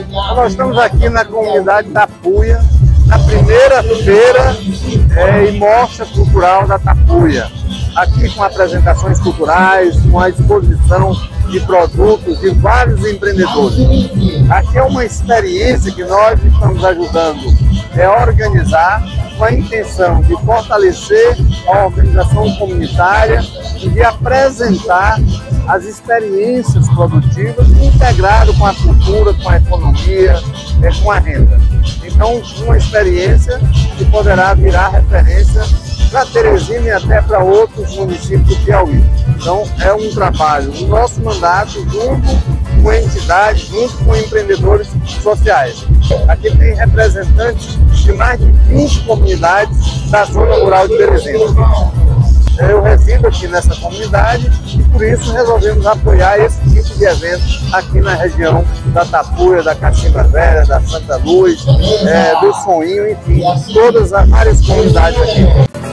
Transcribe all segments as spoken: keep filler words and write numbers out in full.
Nós estamos aqui na comunidade Tapuia, na primeira feira é, e mostra cultural da Tapuia. Aqui com apresentações culturais, com a exposição de produtos de vários empreendedores. Aqui é uma experiência que nós estamos ajudando é organizar com a intenção de fortalecer a organização comunitária e de apresentar as experiências produtivas integrado com a cultura, com a economia, é, com a renda. Então, uma experiência que poderá virar referência para Teresina e até para outros municípios do Piauí. Então, é um trabalho do nosso mandato junto com entidades, junto com empreendedores sociais. Aqui tem representantes de mais de vinte comunidades da zona rural de Teresina. Eu resido aqui nessa comunidade e por isso resolvemos apoiar esse tipo de evento aqui na região da Tapuia, da Cacimba Velha, da Santa Luz, é, do Soninho, enfim, todas as várias comunidades aqui.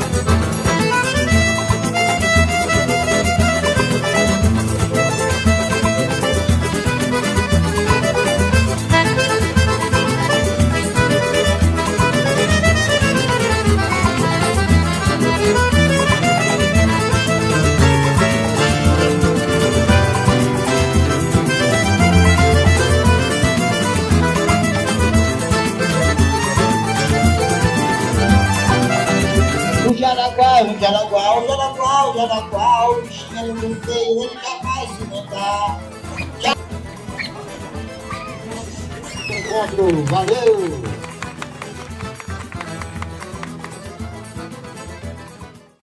O Jaraguá, o Jaraguá, o Jaraguá, o Jaraguá, o bichinho não veio, ele jamais se mandar. Encontro, valeu!